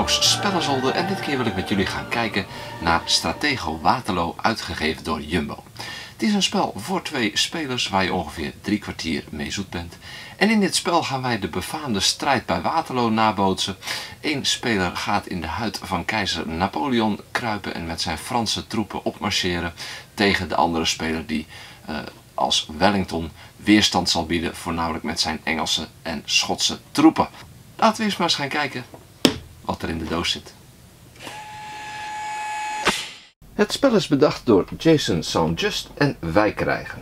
Max Spellenzolder en dit keer wil ik met jullie gaan kijken naar Stratego Waterloo, uitgegeven door Jumbo. Het is een spel voor 2 spelers waar je ongeveer 3 kwartier mee zoet bent. En in dit spel gaan wij de befaamde strijd bij Waterloo nabootsen. Eén speler gaat in de huid van keizer Napoleon kruipen en met zijn Franse troepen opmarcheren tegen de andere speler die als Wellington weerstand zal bieden, voornamelijk met zijn Engelse en Schotse troepen. Laten we eerst maar eens gaan kijken wat er in de doos zit. Het spel is bedacht door Jason Saint-Just en wij krijgen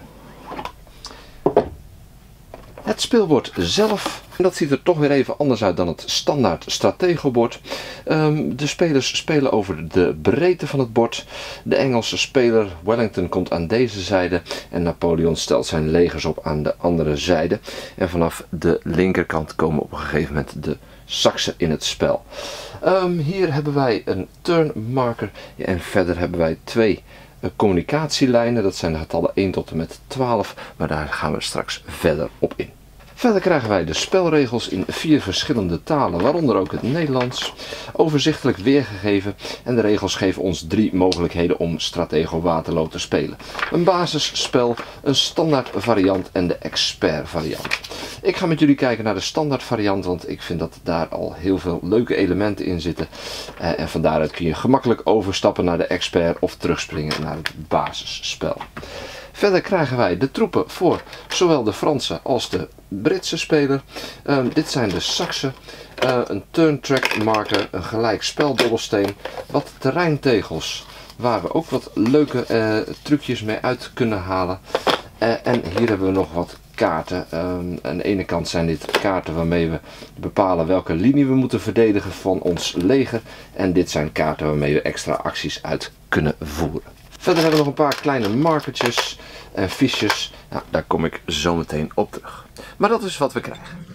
het speelbord zelf. En dat ziet er toch weer even anders uit dan het standaard Stratego-bord. De spelers spelen over de breedte van het bord. De Engelse speler Wellington komt aan deze zijde en Napoleon stelt zijn legers op aan de andere zijde. En vanaf de linkerkant komen op een gegeven moment de Saksen in het spel. Hier hebben wij een turnmarker en verder hebben wij 2 communicatielijnen. Dat zijn de getallen 1 tot en met 12, maar daar gaan we straks verder op in. Verder krijgen wij de spelregels in 4 verschillende talen, waaronder ook het Nederlands, overzichtelijk weergegeven, en de regels geven ons 3 mogelijkheden om Stratego Waterloo te spelen. Een basisspel, een standaard variant en de expert variant. Ik ga met jullie kijken naar de standaard variant, want ik vind dat daar al heel veel leuke elementen in zitten. En van daaruit kun je gemakkelijk overstappen naar de expert of terugspringen naar het basisspel. Verder krijgen wij de troepen voor zowel de Franse als de Britse speler. Dit zijn de Saksen, een turn-track marker, een gelijk speldobbelsteen, wat terreintegels waar we ook wat leuke trucjes mee uit kunnen halen. En hier hebben we nog wat kaarten. Aan de ene kant zijn dit kaarten waarmee we bepalen welke linie we moeten verdedigen van ons leger. En dit zijn kaarten waarmee we extra acties uit kunnen voeren. Verder hebben we nog een paar kleine markertjes en fiches. Nou, daar kom ik zo meteen op terug. Maar dat is wat we krijgen.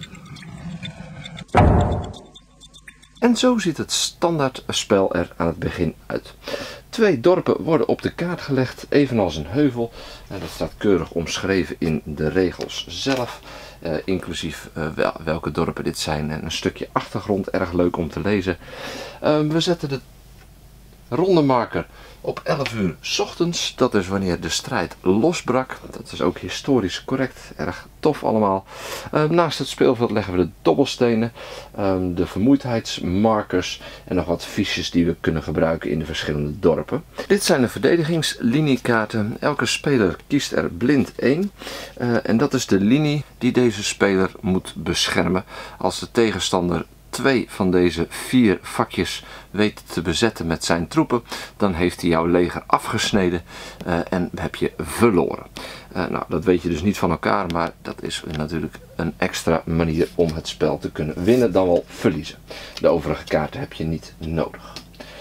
En zo ziet het standaard spel er aan het begin uit. 2 dorpen worden op de kaart gelegd, evenals een heuvel. Dat staat keurig omschreven in de regels zelf. Inclusief welke dorpen dit zijn en een stukje achtergrond, erg leuk om te lezen. We zetten de ronde marker op 11 uur 's ochtends. Dat is wanneer de strijd losbrak. Dat is ook historisch correct. Erg tof allemaal. Naast het speelveld leggen we de dobbelstenen, de vermoeidheidsmarkers en nog wat fiches die we kunnen gebruiken in de verschillende dorpen. Dit zijn de verdedigingsliniekaarten. Elke speler kiest er blind 1. En dat is de linie die deze speler moet beschermen. Als de tegenstander 2 van deze 4 vakjes weet te bezetten met zijn troepen, dan heeft hij jouw leger afgesneden en heb je verloren. Nou, dat weet je dus niet van elkaar, maar dat is natuurlijk een extra manier om het spel te kunnen winnen dan wel verliezen. De overige kaarten heb je niet nodig.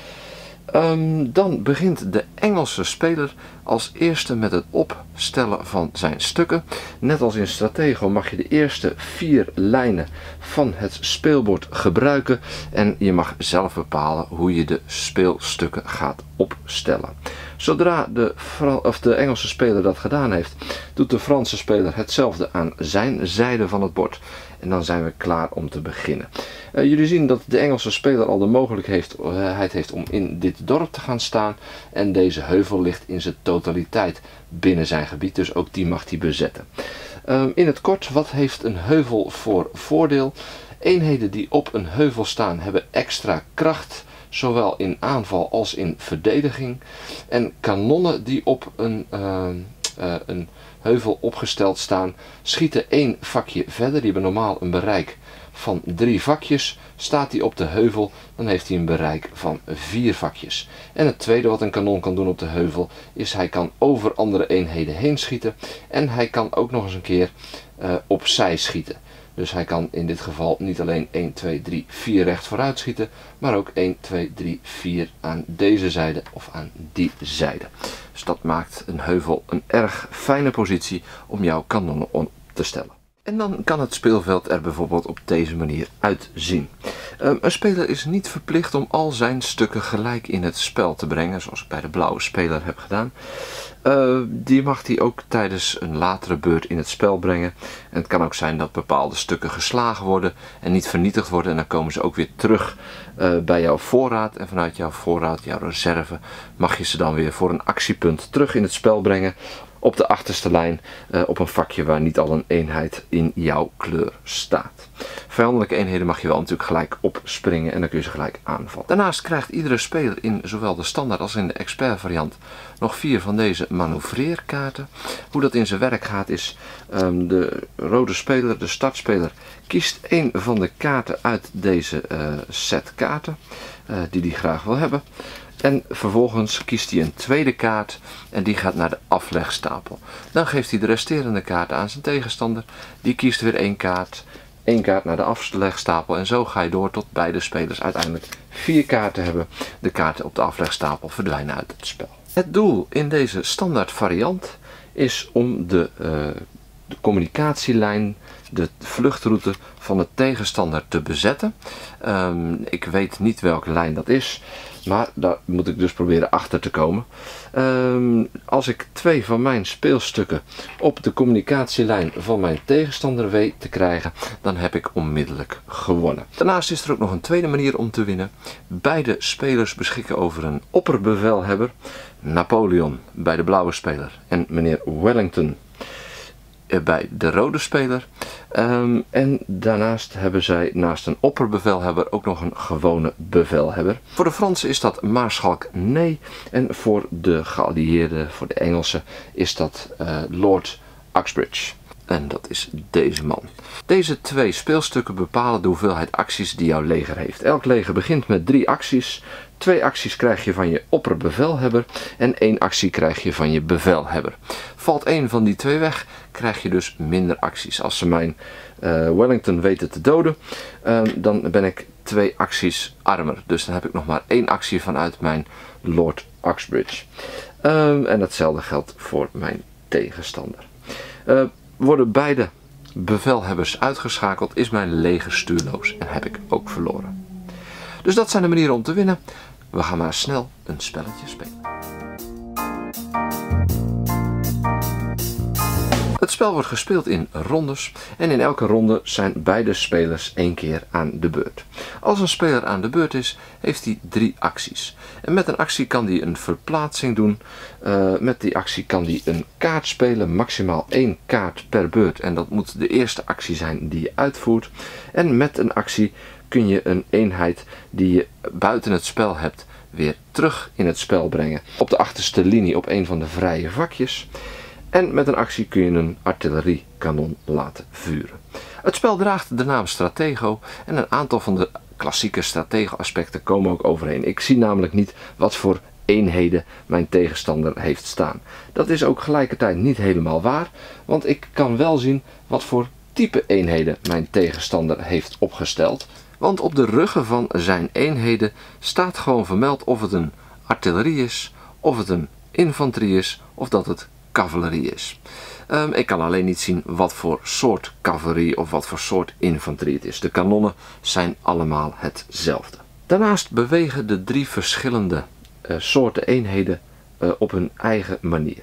Dan begint de Engelse speler als eerste met het opstellen van zijn stukken. Net als in Stratego mag je de eerste 4 lijnen van het speelbord gebruiken en je mag zelf bepalen hoe je de speelstukken gaat opstellen. Zodra de Engelse speler dat gedaan heeft, doet de Franse speler hetzelfde aan zijn zijde van het bord. En dan zijn we klaar om te beginnen. Jullie zien dat de Engelse speler al de mogelijkheid heeft om in dit dorp te gaan staan. En deze heuvel ligt in zijn totaliteit binnen zijn gebied, dus ook die mag hij bezetten. In het kort, wat heeft een heuvel voor voordeel? Eenheden die op een heuvel staan hebben extra kracht, zowel in aanval als in verdediging. En kanonnen die op een heuvel opgesteld staan, schieten 1 vakje verder. Die hebben normaal een bereik van 3 vakjes. Staat hij op de heuvel, dan heeft hij een bereik van 4 vakjes. En het tweede wat een kanon kan doen op de heuvel, is hij kan over andere eenheden heen schieten. En hij kan ook nog eens een keer opzij schieten. Dus hij kan in dit geval niet alleen 1, 2, 3, 4 recht vooruit schieten, maar ook 1, 2, 3, 4 aan deze zijde of aan die zijde. Dus dat maakt een heuvel een erg fijne positie om jouw kanonnen op te stellen. En dan kan het speelveld er bijvoorbeeld op deze manier uitzien. Een speler is niet verplicht om al zijn stukken gelijk in het spel te brengen, zoals ik bij de blauwe speler heb gedaan. Die mag hij ook tijdens een latere beurt in het spel brengen. En het kan ook zijn dat bepaalde stukken geslagen worden en niet vernietigd worden. En dan komen ze ook weer terug bij jouw voorraad. En vanuit jouw voorraad, jouw reserve, mag je ze dan weer voor een actiepunt terug in het spel brengen. Op de achterste lijn op een vakje waar niet al een eenheid in jouw kleur staat. Vijandelijke eenheden mag je wel natuurlijk gelijk opspringen en dan kun je ze gelijk aanvallen. Daarnaast krijgt iedere speler in zowel de standaard als in de expert variant nog 4 van deze manoeuvreerkaarten. Hoe dat in zijn werk gaat is, de rode speler, de startspeler, kiest 1 van de kaarten uit deze set kaarten die hij graag wil hebben. En vervolgens kiest hij een tweede kaart en die gaat naar de aflegstapel. Dan geeft hij de resterende kaarten aan zijn tegenstander. Die kiest weer 1 kaart naar de aflegstapel. En zo ga je door tot beide spelers uiteindelijk 4 kaarten hebben. De kaarten op de aflegstapel verdwijnen uit het spel. Het doel in deze standaard variant is om de communicatielijn, de vluchtroute van de tegenstander te bezetten. Ik weet niet welke lijn dat is, maar daar moet ik dus proberen achter te komen. Als ik 2 van mijn speelstukken op de communicatielijn van mijn tegenstander weet te krijgen, dan heb ik onmiddellijk gewonnen. Daarnaast is er ook nog een tweede manier om te winnen. Beide spelers beschikken over een opperbevelhebber. Napoleon bij de blauwe speler en meneer Wellington bij de rode speler. En daarnaast hebben zij naast een opperbevelhebber ook nog een gewone bevelhebber. Voor de Fransen is dat maarschalk Ney en voor de geallieerden, voor de Engelsen, is dat Lord Uxbridge. En dat is deze man. Deze 2 speelstukken bepalen de hoeveelheid acties die jouw leger heeft. Elk leger begint met 3 acties. 2 acties krijg je van je opperbevelhebber en 1 actie krijg je van je bevelhebber. Valt 1 van die 2 weg, krijg je dus minder acties. Als ze mijn Wellington weten te doden, dan ben ik 2 acties armer. Dus dan heb ik nog maar 1 actie vanuit mijn Lord Uxbridge. En hetzelfde geldt voor mijn tegenstander. Worden beide bevelhebbers uitgeschakeld, is mijn leger stuurloos en heb ik ook verloren. Dus dat zijn de manieren om te winnen. We gaan maar snel een spelletje spelen. Het spel wordt gespeeld in rondes en in elke ronde zijn beide spelers 1 keer aan de beurt. Als een speler aan de beurt is, heeft hij 3 acties. En met een actie kan hij een verplaatsing doen. Met die actie kan hij een kaart spelen, maximaal 1 kaart per beurt. En dat moet de eerste actie zijn die je uitvoert. En met een actie kun je een eenheid die je buiten het spel hebt weer terug in het spel brengen. Op de achterste linie op een van de vrije vakjes. En met een actie kun je een artilleriekanon laten vuren. Het spel draagt de naam Stratego en een aantal van de klassieke stratego-aspecten komen ook overeen. Ik zie namelijk niet wat voor eenheden mijn tegenstander heeft staan. Dat is ook gelijkertijd niet helemaal waar, want ik kan wel zien wat voor type eenheden mijn tegenstander heeft opgesteld. Want op de ruggen van zijn eenheden staat gewoon vermeld of het een artillerie is, of het een infanterie is, of dat het cavalerie is. Ik kan alleen niet zien wat voor soort cavalerie of wat voor soort infanterie het is. De kanonnen zijn allemaal hetzelfde. Daarnaast bewegen de 3 verschillende soorten eenheden op hun eigen manier.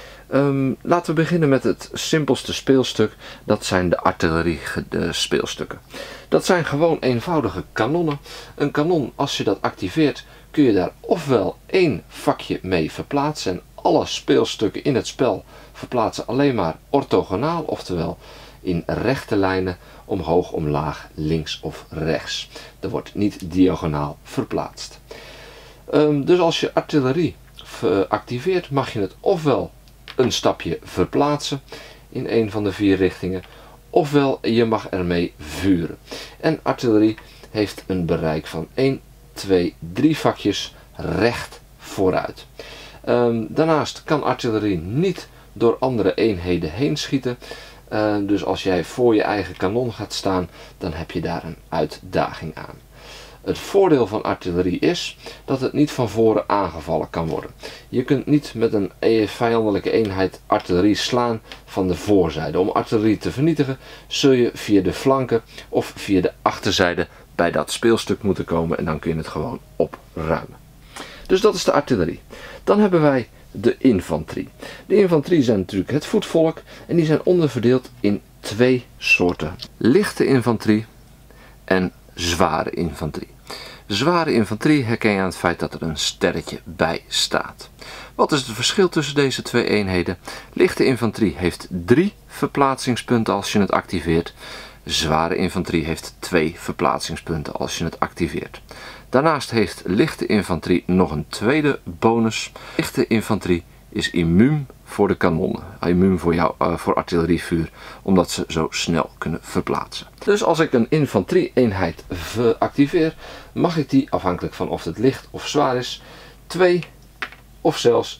Laten we beginnen met het simpelste speelstuk. Dat zijn de artillerie speelstukken. Dat zijn gewoon eenvoudige kanonnen. Een kanon, als je dat activeert, kun je daar ofwel 1 vakje mee verplaatsen. En alle speelstukken in het spel verplaatsen alleen maar orthogonaal, oftewel in rechte lijnen, omhoog, omlaag, links of rechts. Er wordt niet diagonaal verplaatst. Dus als je artillerie activeert, mag je het ofwel een stapje verplaatsen in een van de 4 richtingen, ofwel je mag ermee vuren. En artillerie heeft een bereik van 1, 2, 3 vakjes recht vooruit. Daarnaast kan artillerie niet door andere eenheden heen schieten. Dus als jij voor je eigen kanon gaat staan, dan heb je daar een uitdaging aan. Het voordeel van artillerie is dat het niet van voren aangevallen kan worden. Je kunt niet met een vijandelijke eenheid artillerie slaan van de voorzijde. Om artillerie te vernietigen zul je via de flanken of via de achterzijde bij dat speelstuk moeten komen en dan kun je het gewoon opruimen. Dus dat is de artillerie. Dan hebben wij de infanterie. De infanterie zijn natuurlijk het voetvolk en die zijn onderverdeeld in twee soorten. Lichte infanterie en zware infanterie. Zware infanterie herken je aan het feit dat er een sterretje bij staat. Wat is het verschil tussen deze twee eenheden? Lichte infanterie heeft 3 verplaatsingspunten als je het activeert. Zware infanterie heeft 2 verplaatsingspunten als je het activeert. Daarnaast heeft lichte infanterie nog een tweede bonus. Lichte infanterie is immuun voor de kanonnen, immuun voor artillerievuur, omdat ze zo snel kunnen verplaatsen. Dus als ik een infanterie-eenheid activeer, mag ik die, afhankelijk van of het licht of zwaar is, 2 of zelfs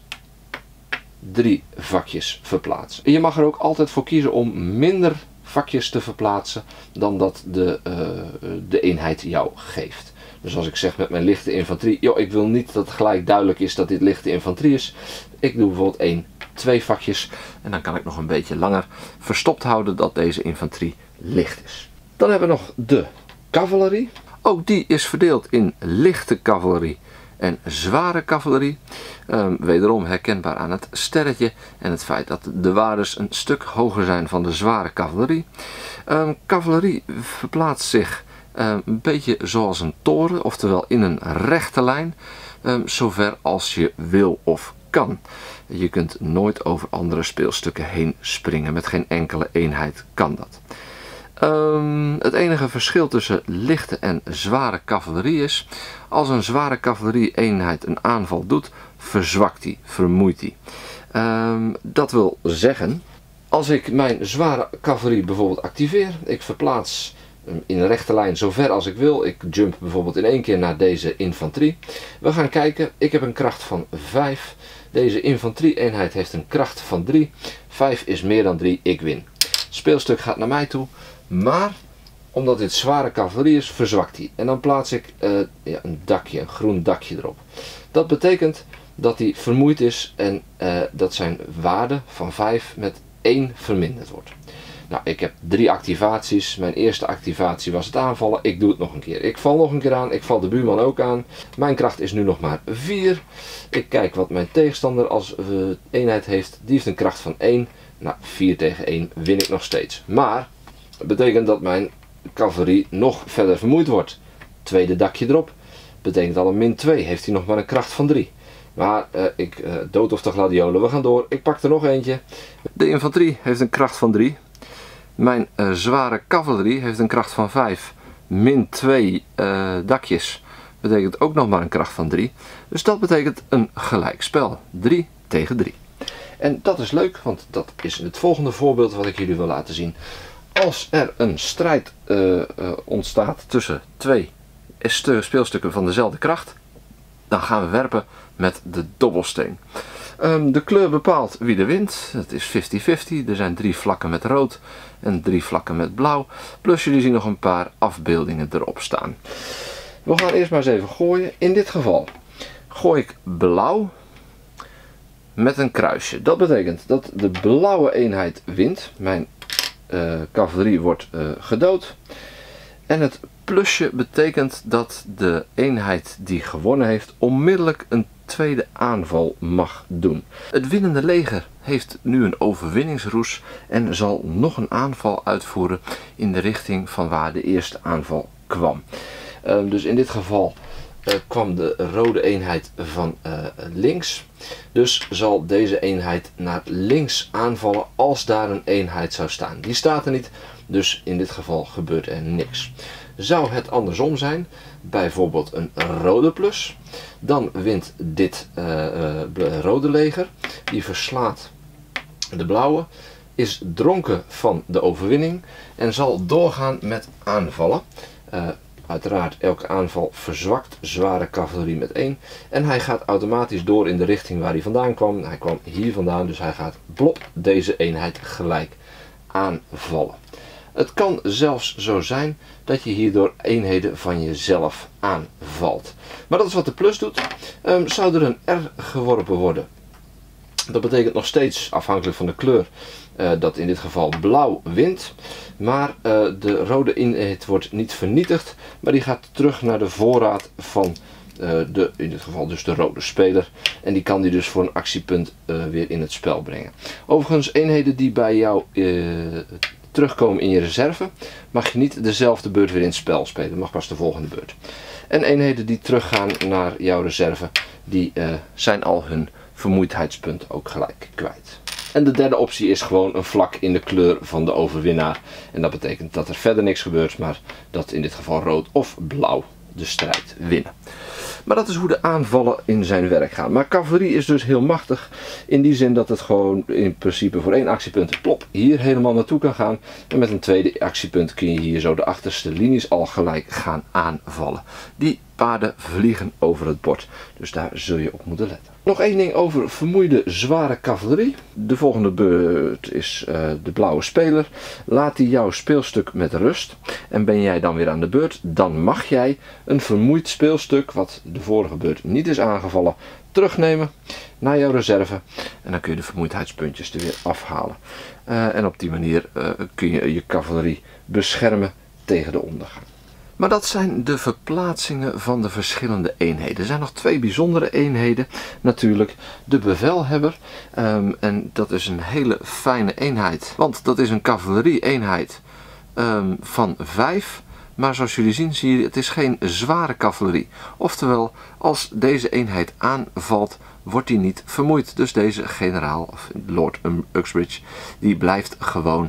3 vakjes verplaatsen. En je mag er ook altijd voor kiezen om minder vakjes te verplaatsen dan dat de eenheid jou geeft. Dus als ik zeg met mijn lichte infanterie, joh, ik wil niet dat het gelijk duidelijk is dat dit lichte infanterie is. Ik doe bijvoorbeeld 2 vakjes en dan kan ik nog een beetje langer verstopt houden dat deze infanterie licht is. Dan hebben we nog de cavalerie. Ook die is verdeeld in lichte cavalerie en zware cavalerie. Wederom herkenbaar aan het sterretje en het feit dat de waardes een stuk hoger zijn van de zware cavalerie. Cavalerie verplaatst zich een beetje zoals een toren, oftewel in een rechte lijn, zover als je wil of kan. Je kunt nooit over andere speelstukken heen springen, met geen enkele eenheid kan dat. Het enige verschil tussen lichte en zware cavalerie is, als een zware cavalerie eenheid een aanval doet, verzwakt die, vermoeit die. Dat wil zeggen, als ik mijn zware cavalerie bijvoorbeeld activeer, ik verplaats in een rechte lijn zo ver als ik wil. Ik jump bijvoorbeeld in 1 keer naar deze infanterie. We gaan kijken. Ik heb een kracht van 5. Deze infanterie-eenheid heeft een kracht van 3. 5 is meer dan 3. Ik win. Het speelstuk gaat naar mij toe. Maar omdat dit zware cavalerie is, verzwakt hij. En dan plaats ik een dakje, een groen dakje erop. Dat betekent dat hij vermoeid is en dat zijn waarde van 5 met 1 verminderd wordt. Nou, ik heb 3 activaties. Mijn eerste activatie was het aanvallen. Ik doe het nog een keer. Ik val nog een keer aan. Ik val de buurman ook aan. Mijn kracht is nu nog maar 4. Ik kijk wat mijn tegenstander als eenheid heeft. Die heeft een kracht van 1. Nou, 4 tegen 1 win ik nog steeds. Maar dat betekent dat mijn cavalerie nog verder vermoeid wordt. Tweede dakje erop. Betekent al een min 2. Heeft hij nog maar een kracht van 3. Maar dood of de gladiolen. We gaan door. Ik pak er nog eentje. De infanterie heeft een kracht van 3. Mijn zware cavalerie heeft een kracht van 5. Min 2 dakjes betekent ook nog maar een kracht van 3. Dus dat betekent een gelijkspel. 3 tegen 3. En dat is leuk, want dat is het volgende voorbeeld wat ik jullie wil laten zien. Als er een strijd ontstaat tussen 2 speelstukken van dezelfde kracht, dan gaan we werpen met de dobbelsteen. De kleur bepaalt wie er wint. Het is 50-50. Er zijn 3 vlakken met rood en 3 vlakken met blauw. Plus jullie zien nog een paar afbeeldingen erop staan. We gaan eerst maar eens even gooien. In dit geval gooi ik blauw met een kruisje. Dat betekent dat de blauwe eenheid wint. Mijn cavalerie wordt gedood. En het plusje betekent dat de eenheid die gewonnen heeft onmiddellijk een tweede aanval mag doen. Het winnende leger heeft nu een overwinningsroes en zal nog een aanval uitvoeren in de richting van waar de eerste aanval kwam. Dus in dit geval kwam de rode eenheid van links. Dus zal deze eenheid naar links aanvallen als daar een eenheid zou staan. Die staat er niet, dus in dit geval gebeurt er niks. Zou het andersom zijn, bijvoorbeeld een rode plus, dan wint dit rode leger, die verslaat de blauwe, is dronken van de overwinning en zal doorgaan met aanvallen. Uiteraard, elke aanval verzwakt zware cavalerie met 1 en hij gaat automatisch door in de richting waar hij vandaan kwam. Hij kwam hier vandaan, dus hij gaat blop deze eenheid gelijk aanvallen. Het kan zelfs zo zijn dat je hierdoor eenheden van jezelf aanvalt. Maar dat is wat de plus doet. Zou er een R geworpen worden. Dat betekent nog steeds, afhankelijk van de kleur, dat in dit geval blauw wint. Maar de rode eenheid wordt niet vernietigd, maar die gaat terug naar de voorraad van in dit geval dus de rode speler. En die kan die dus voor een actiepunt weer in het spel brengen. Overigens, eenheden die bij jou terugkomen in je reserve, mag je niet dezelfde beurt weer in het spel spelen. Dat mag pas de volgende beurt. En eenheden die teruggaan naar jouw reserve, die zijn al hun vermoeidheidspunt ook gelijk kwijt. En de derde optie is gewoon een vlak in de kleur van de overwinnaar. En dat betekent dat er verder niks gebeurt, maar dat in dit geval rood of blauw de strijd winnen. Maar dat is hoe de aanvallen in zijn werk gaan. Maar cavalerie is dus heel machtig in die zin dat het gewoon in principe voor 1 actiepunt plop hier helemaal naartoe kan gaan. En met een tweede actiepunt kun je hier zo de achterste linies al gelijk gaan aanvallen. Die paarden vliegen over het bord, dus daar zul je op moeten letten. Nog één ding over vermoeide zware cavalerie. De volgende beurt is de blauwe speler. Laat hij jouw speelstuk met rust. En ben jij dan weer aan de beurt, dan mag jij een vermoeid speelstuk, wat de vorige beurt niet is aangevallen, terugnemen naar jouw reserve. En dan kun je de vermoeidheidspuntjes er weer afhalen. En op die manier kun je je cavalerie beschermen tegen de ondergang. Maar dat zijn de verplaatsingen van de verschillende eenheden. Er zijn nog 2 bijzondere eenheden. Natuurlijk de bevelhebber. En dat is een hele fijne eenheid. Want dat is een cavalerie-eenheid van 5. Maar zoals jullie zien, zie je, het is geen zware cavalerie. Oftewel, als deze eenheid aanvalt, wordt die niet vermoeid. Dus deze generaal, of Lord Uxbridge, die blijft gewoon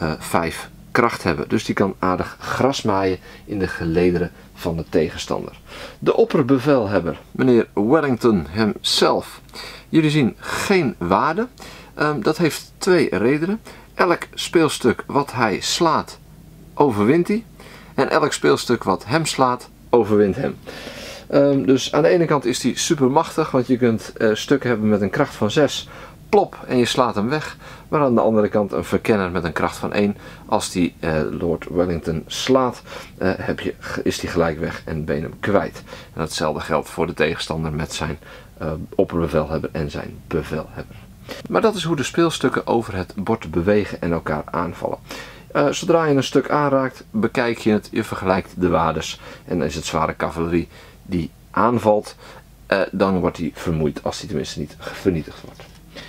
5 kracht hebben. Dus die kan aardig grasmaaien in de gelederen van de tegenstander. De opperbevelhebber, meneer Wellington hemzelf. Jullie zien geen waarde. Dat heeft 2 redenen. Elk speelstuk wat hij slaat, overwint hij. En elk speelstuk wat hem slaat, overwint hem. Dus aan de ene kant is hij super machtig, want je kunt stukken hebben met een kracht van 6. Plop, en je slaat hem weg. Maar aan de andere kant een verkenner met een kracht van 1. Als die Lord Wellington slaat, is die gelijk weg en ben je hem kwijt. En hetzelfde geldt voor de tegenstander met zijn opperbevelhebber en zijn bevelhebber. Maar dat is hoe de speelstukken over het bord bewegen en elkaar aanvallen. Zodra je een stuk aanraakt, bekijk je het, je vergelijkt de waardes. En dan is het zware cavalerie die aanvalt, dan wordt hij vermoeid als hij tenminste niet vernietigd wordt.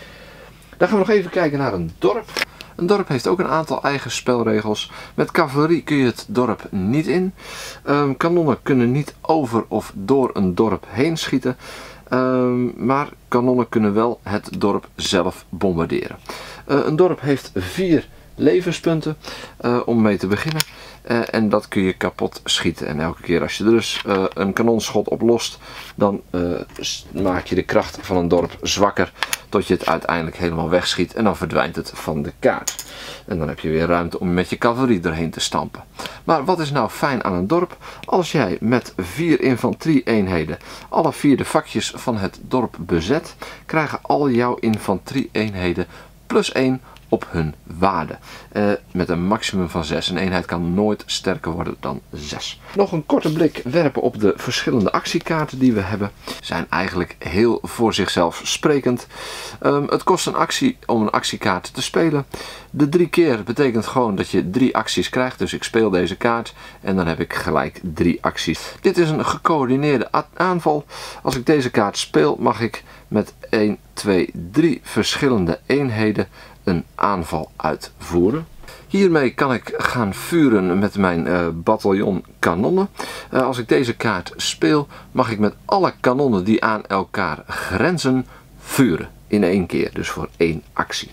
Dan gaan we nog even kijken naar een dorp. Een dorp heeft ook een aantal eigen spelregels. Met cavalerie kun je het dorp niet in. Kanonnen kunnen niet over of door een dorp heen schieten. Maar kanonnen kunnen wel het dorp zelf bombarderen. Een dorp heeft 4 levenspunten om mee te beginnen. En dat kun je kapot schieten. En elke keer als je er dus een kanonschot op lost, dan maak je de kracht van een dorp zwakker tot je het uiteindelijk helemaal wegschiet. En dan verdwijnt het van de kaart. En dan heb je weer ruimte om met je cavalerie erheen te stampen. Maar wat is nou fijn aan een dorp? Als jij met 4 infanterie-eenheden alle 4 de vakjes van het dorp bezet, krijgen al jouw infanterie-eenheden +1 op hun waarde. Met een maximum van 6. Een eenheid kan nooit sterker worden dan 6. Nog een korte blik werpen op de verschillende actiekaarten die we hebben. Zijn eigenlijk heel voor zichzelf sprekend. Het kost een actie om een actiekaart te spelen. De 3 keer betekent gewoon dat je 3 acties krijgt. Dus ik speel deze kaart en dan heb ik gelijk 3 acties. Dit is een gecoördineerde aanval. Als ik deze kaart speel, mag ik met 1, 2, 3 verschillende eenheden een aanval uitvoeren. Hiermee kan ik gaan vuren met mijn bataljon kanonnen. Als ik deze kaart speel, mag ik met alle kanonnen die aan elkaar grenzen vuren. In 1 keer, dus voor 1 actie.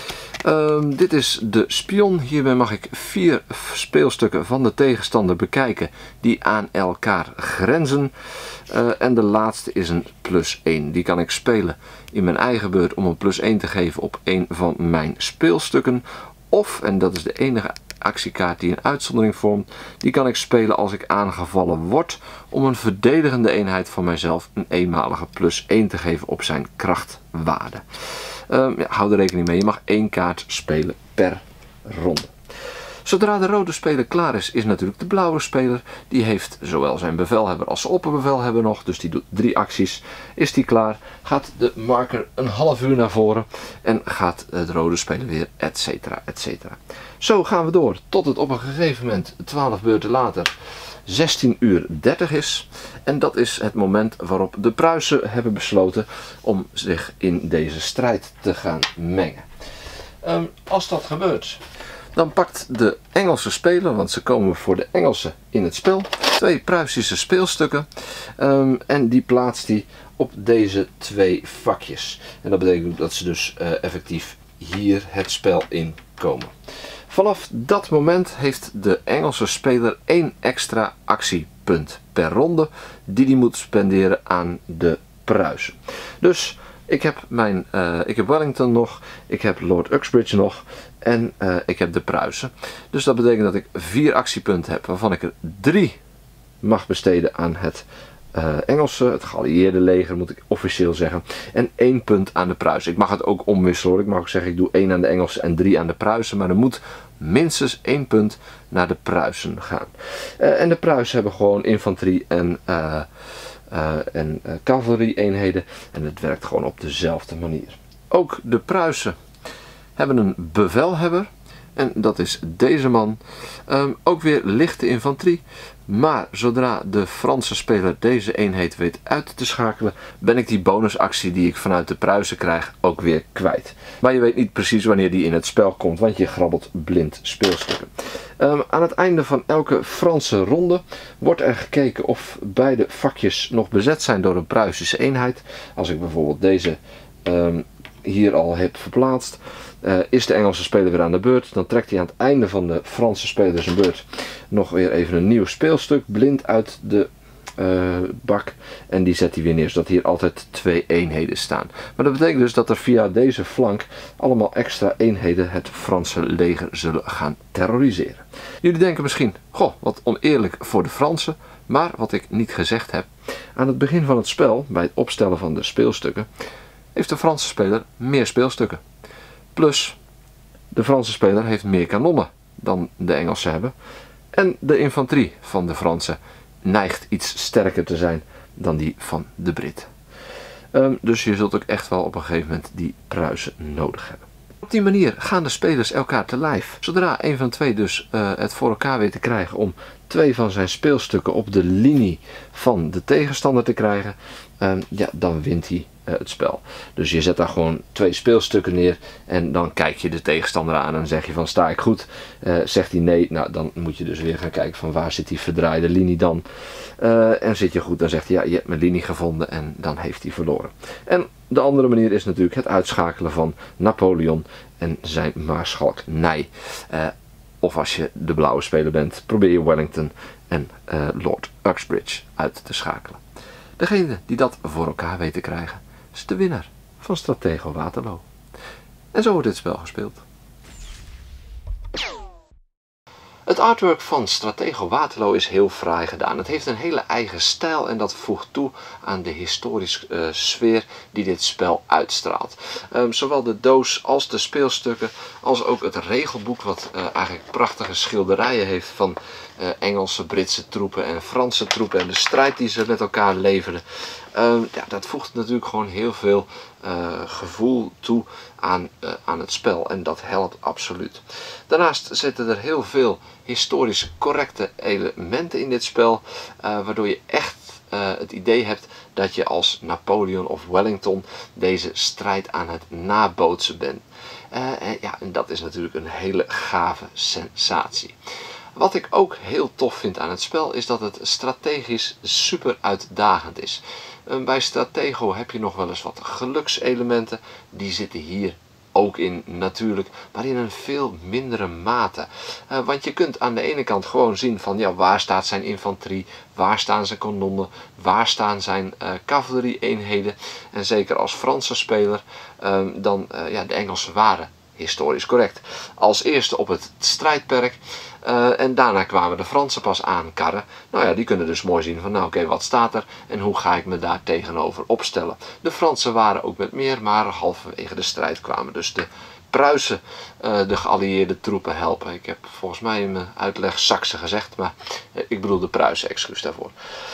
Dit is de spion. Hierbij mag ik 4 speelstukken van de tegenstander bekijken die aan elkaar grenzen. En de laatste is een +1. Die kan ik spelen in mijn eigen beurt om een +1 te geven op een van mijn speelstukken. Of, en dat is de enige actiekaart die een uitzondering vormt, die kan ik spelen als ik aangevallen word om een verdedigende eenheid van mijzelf een eenmalige +1 te geven op zijn krachtwaarde. Ja, hou er rekening mee, je mag 1 kaart spelen per ronde. Zodra de rode speler klaar is, is natuurlijk de blauwe speler. Die heeft zowel zijn bevelhebber als zijn opperbevelhebber nog. Dus die doet 3 acties. Is die klaar, gaat de marker een half uur naar voren. En gaat de rode speler weer, etcetera, etcetera. Zo gaan we door tot het op een gegeven moment, 12 beurten later, 16:30 is. En dat is het moment waarop de Pruisen hebben besloten om zich in deze strijd te gaan mengen. Als dat gebeurt, dan pakt de Engelse speler, want ze komen voor de Engelsen in het spel, 2 Pruisische speelstukken. En die plaatst hij op deze 2 vakjes. En dat betekent dat ze dus effectief hier het spel in komen. Vanaf dat moment heeft de Engelse speler 1 extra actiepunt per ronde die hij moet spenderen aan de Pruisen. Dus ik heb Wellington nog, ik heb Lord Uxbridge nog en ik heb de Pruisen. Dus dat betekent dat ik 4 actiepunten heb, waarvan ik er 3 mag besteden aan het Engelse, het geallieerde leger moet ik officieel zeggen. En 1 punt aan de Pruisen. Ik mag het ook omwisselen hoor. Ik mag ook zeggen ik doe 1 aan de Engelsen en 3 aan de Pruisen. Maar er moet minstens 1 punt naar de Pruisen gaan. En de Pruisen hebben gewoon infanterie en cavalerie eenheden. En het werkt gewoon op dezelfde manier. Ook de Pruisen hebben een bevelhebber. En dat is deze man. Ook weer lichte infanterie. Maar zodra de Franse speler deze eenheid weet uit te schakelen, ben ik die bonusactie die ik vanuit de Pruisen krijg ook weer kwijt. Maar je weet niet precies wanneer die in het spel komt, want je grabbelt blind speelstukken. Aan het einde van elke Franse ronde wordt er gekeken of beide vakjes nog bezet zijn door een Pruisische eenheid. Als ik bijvoorbeeld deze hier al heb verplaatst, is de Engelse speler weer aan de beurt. Dan trekt hij aan het einde van de Franse speler zijn beurt nog weer even een nieuw speelstuk blind uit de bak. En die zet hij weer neer, zodat hier altijd 2 eenheden staan. Maar dat betekent dus dat er via deze flank allemaal extra eenheden het Franse leger zullen gaan terroriseren. Jullie denken misschien, goh, wat oneerlijk voor de Fransen. Maar wat ik niet gezegd heb, aan het begin van het spel, bij het opstellen van de speelstukken, heeft de Franse speler meer speelstukken. Plus, de Franse speler heeft meer kanonnen dan de Engelsen hebben. En de infanterie van de Fransen neigt iets sterker te zijn dan die van de Britten. Dus je zult ook echt wel op een gegeven moment die Pruisen nodig hebben. Op die manier gaan de spelers elkaar te lijf. Zodra een van 2 dus het voor elkaar weet te krijgen om 2 van zijn speelstukken op de linie van de tegenstander te krijgen, ja, dan wint hij het spel. Dus je zet daar gewoon 2 speelstukken neer en dan kijk je de tegenstander aan en zeg je van sta ik goed. Zegt hij nee, nou dan moet je dus weer gaan kijken van waar zit die verdraaide linie dan. En zit je goed, dan zegt hij ja, je hebt mijn linie gevonden en dan heeft hij verloren. En de andere manier is natuurlijk het uitschakelen van Napoleon en zijn maarschalk Ney. Of als je de blauwe speler bent, probeer je Wellington en Lord Uxbridge uit te schakelen. Degene die dat voor elkaar weet te krijgen, is de winnaar van Stratego Waterloo. En zo wordt dit spel gespeeld. Het artwork van Stratego Waterloo is heel fraai gedaan. Het heeft een hele eigen stijl en dat voegt toe aan de historische sfeer die dit spel uitstraalt. Zowel de doos als de speelstukken als ook het regelboek wat eigenlijk prachtige schilderijen heeft van Engelse, Britse troepen en Franse troepen en de strijd die ze met elkaar leverden. Ja, dat voegt natuurlijk gewoon heel veel gevoel toe aan het spel en dat helpt absoluut. Daarnaast zitten er heel veel historisch correcte elementen in dit spel, waardoor je echt het idee hebt dat je als Napoleon of Wellington deze strijd aan het nabootsen bent. Ja, en dat is natuurlijk een hele gave sensatie. Wat ik ook heel tof vind aan het spel is dat het strategisch super uitdagend is. Bij Stratego heb je nog wel eens wat gelukselementen, die zitten hier ook in natuurlijk, maar in een veel mindere mate. Want je kunt aan de ene kant gewoon zien van ja, waar staat zijn infanterie, waar staan zijn kanonnen, waar staan zijn cavalerie-eenheden. En zeker als Franse speler, ja, de Engelsen waren historisch correct als eerste op het strijdperk. En daarna kwamen de Fransen pas aankarren. Nou ja, die kunnen dus mooi zien van nou oké, wat staat er en hoe ga ik me daar tegenover opstellen. De Fransen waren ook met meer, maar halverwege de strijd kwamen dus de Pruisen de geallieerde troepen helpen. Ik heb volgens mij in mijn uitleg Saksen gezegd, maar ik bedoel de Pruisen, excuus daarvoor.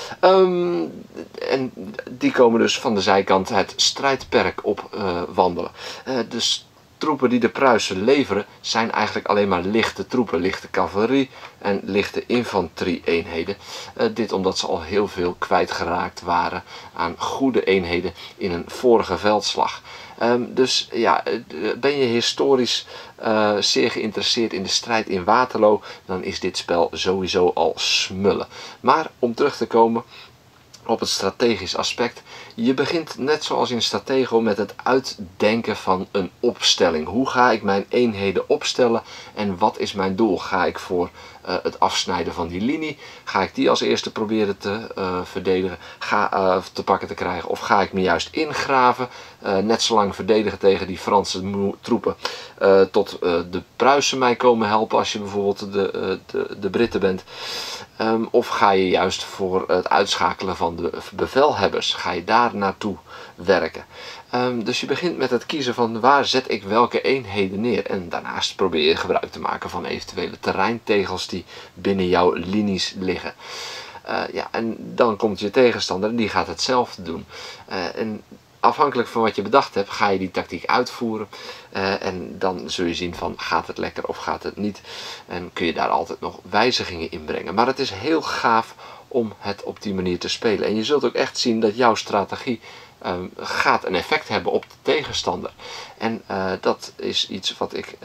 En die komen dus van de zijkant het strijdperk op wandelen. Dus troepen die de Pruisen leveren zijn eigenlijk alleen maar lichte troepen, lichte cavalerie en lichte infanterie-eenheden. Dit omdat ze al heel veel kwijtgeraakt waren aan goede eenheden in een vorige veldslag. Dus ja, ben je historisch zeer geïnteresseerd in de strijd in Waterloo, dan is dit spel sowieso al smullen. Maar om terug te komen op het strategisch aspect. Je begint net zoals in Stratego met het uitdenken van een opstelling. Hoe ga ik mijn eenheden opstellen en wat is mijn doel? Ga ik voor het afsnijden van die linie? Ga ik die als eerste proberen te verdedigen, te pakken te krijgen? Of ga ik me juist ingraven, net zo lang verdedigen tegen die Franse troepen tot de Pruisen mij komen helpen als je bijvoorbeeld de Britten bent? Of ga je juist voor het uitschakelen van de bevelhebbers? Ga je daar naartoe werken? Dus je begint met het kiezen van waar zet ik welke eenheden neer. En daarnaast probeer je gebruik te maken van eventuele terreintegels die binnen jouw linies liggen. Ja, en dan komt je tegenstander en die gaat hetzelfde doen. En afhankelijk van wat je bedacht hebt, ga je die tactiek uitvoeren. En dan zul je zien van gaat het lekker of gaat het niet. En kun je daar altijd nog wijzigingen in brengen. Maar het is heel gaaf om het op die manier te spelen. En je zult ook echt zien dat jouw strategie gaat een effect hebben op de tegenstander. En dat is iets wat ik...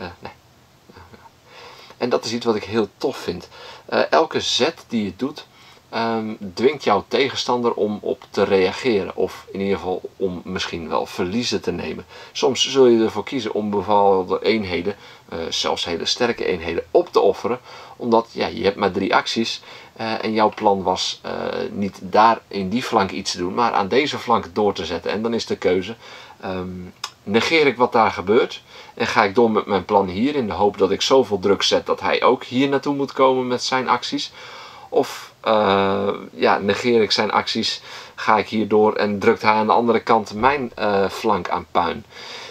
En dat is iets wat ik heel tof vind. Elke zet die je doet, dwingt jouw tegenstander om op te reageren. Of in ieder geval om misschien wel verliezen te nemen. Soms zul je ervoor kiezen om bepaalde eenheden, zelfs hele sterke eenheden, op te offeren. Omdat ja, je hebt maar 3 acties. En jouw plan was niet daar in die flank iets te doen, maar aan deze flank door te zetten. En dan is de keuze, negeer ik wat daar gebeurt en ga ik door met mijn plan hier in de hoop dat ik zoveel druk zet dat hij ook hier naartoe moet komen met zijn acties. Of ja, negeer ik zijn acties, ga ik hierdoor en drukt hij aan de andere kant mijn flank aan puin.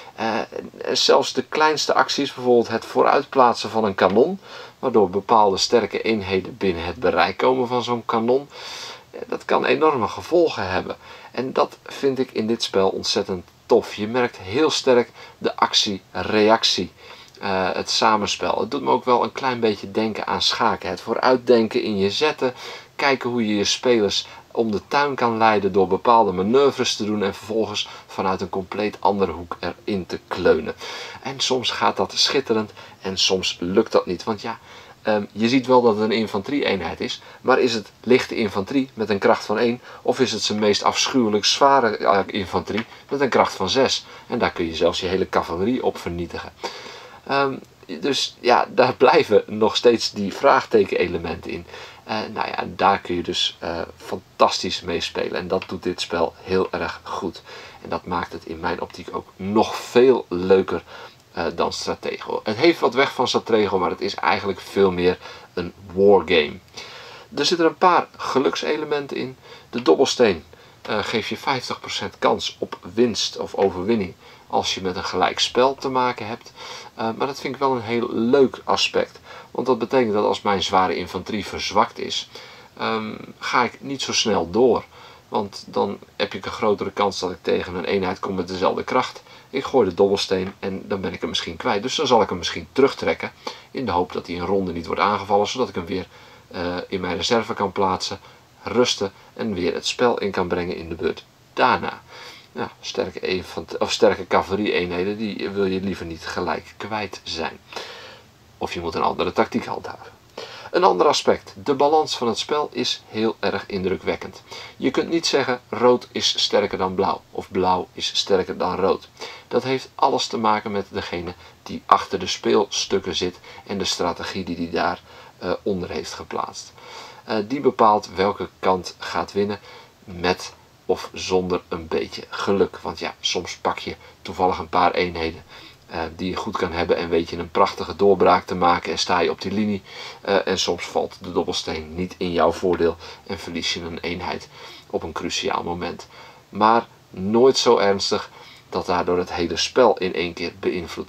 Zelfs de kleinste acties, bijvoorbeeld het vooruitplaatsen van een kanon, waardoor bepaalde sterke eenheden binnen het bereik komen van zo'n kanon, dat kan enorme gevolgen hebben. En dat vind ik in dit spel ontzettend tof. Je merkt heel sterk de actie-reactie, het samenspel. Het doet me ook wel een klein beetje denken aan schaken. Het vooruitdenken in je zetten, kijken hoe je je spelers om de tuin kan leiden door bepaalde manoeuvres te doen en vervolgens vanuit een compleet andere hoek erin te kleunen. En soms gaat dat schitterend en soms lukt dat niet. Want ja, je ziet wel dat het een infanterie-eenheid is, maar is het lichte infanterie met een kracht van 1 of is het zijn meest afschuwelijk zware infanterie met een kracht van 6? En daar kun je zelfs je hele cavalerie op vernietigen. Dus ja, daar blijven nog steeds die vraagteken-elementen in. Nou ja, daar kun je dus fantastisch mee spelen. En dat doet dit spel heel erg goed. En dat maakt het in mijn optiek ook nog veel leuker dan Stratego. Het heeft wat weg van Stratego, maar het is eigenlijk veel meer een wargame. Er zitten een paar gelukselementen in. De dobbelsteen geeft je 50% kans op winst of overwinning als je met een gelijk spel te maken hebt. Maar dat vind ik wel een heel leuk aspect. Want dat betekent dat als mijn zware infanterie verzwakt is, ga ik niet zo snel door. Want dan heb ik een grotere kans dat ik tegen een eenheid kom met dezelfde kracht. Ik gooi de dobbelsteen en dan ben ik hem misschien kwijt. Dus dan zal ik hem misschien terugtrekken in de hoop dat hij een ronde niet wordt aangevallen. Zodat ik hem weer in mijn reserve kan plaatsen, rusten en weer het spel in kan brengen in de beurt daarna. Ja, sterke cavalerie-eenheden, die wil je liever niet gelijk kwijt zijn. Of je moet een andere tactiek handhaven. Een ander aspect, de balans van het spel is heel erg indrukwekkend. Je kunt niet zeggen rood is sterker dan blauw of blauw is sterker dan rood. Dat heeft alles te maken met degene die achter de speelstukken zit en de strategie die die daar onder heeft geplaatst. Die bepaalt welke kant gaat winnen met of zonder een beetje geluk. Want ja, soms pak je toevallig een paar eenheden die je goed kan hebben en weet je een prachtige doorbraak te maken en sta je op die linie. En soms valt de dobbelsteen niet in jouw voordeel en verlies je een eenheid op een cruciaal moment. Maar nooit zo ernstig dat daardoor het hele spel in één keer beïnvloed is.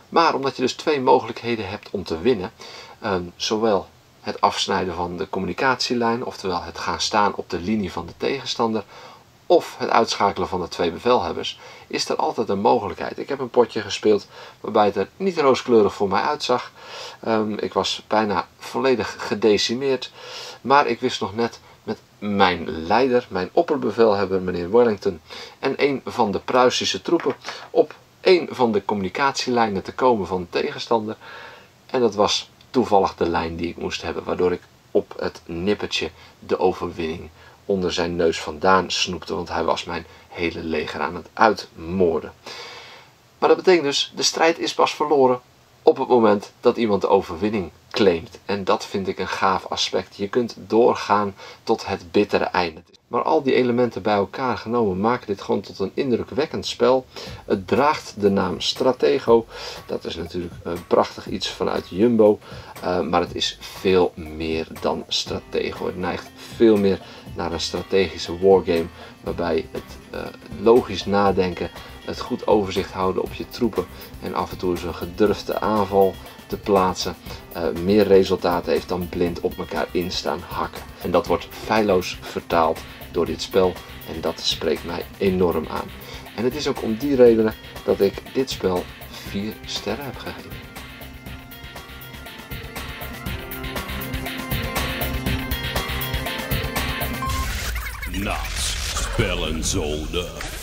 Maar omdat je dus twee mogelijkheden hebt om te winnen, zowel het afsnijden van de communicatielijn, oftewel het gaan staan op de linie van de tegenstander, of het uitschakelen van de twee bevelhebbers, is er altijd een mogelijkheid. Ik heb een potje gespeeld waarbij het er niet rooskleurig voor mij uitzag. Ik was bijna volledig gedecimeerd, maar ik wist nog net met mijn leider, mijn opperbevelhebber, meneer Wellington, en een van de Pruisische troepen op een van de communicatielijnen te komen van de tegenstander. En dat was toevallig de lijn die ik moest hebben, waardoor ik op het nippertje de overwinning onder zijn neus vandaan snoepte, want hij was mijn hele leger aan het uitmoorden. Maar dat betekent dus, de strijd is pas verloren op het moment dat iemand de overwinning claimt. En dat vind ik een gaaf aspect. Je kunt doorgaan tot het bittere einde. Maar al die elementen bij elkaar genomen maken dit gewoon tot een indrukwekkend spel. Het draagt de naam Stratego. Dat is natuurlijk een prachtig iets vanuit Jumbo. Maar het is veel meer dan Stratego. Het neigt veel meer naar een strategische wargame. Waarbij het logisch nadenken, het goed overzicht houden op je troepen en af en toe eens een gedurfde aanval te plaatsen meer resultaat heeft dan blind op elkaar instaan hakken. En dat wordt feilloos vertaald door dit spel en dat spreekt mij enorm aan. En het is ook om die redenen dat ik dit spel 4 sterren heb gegeven. Nachts Spellenzolder.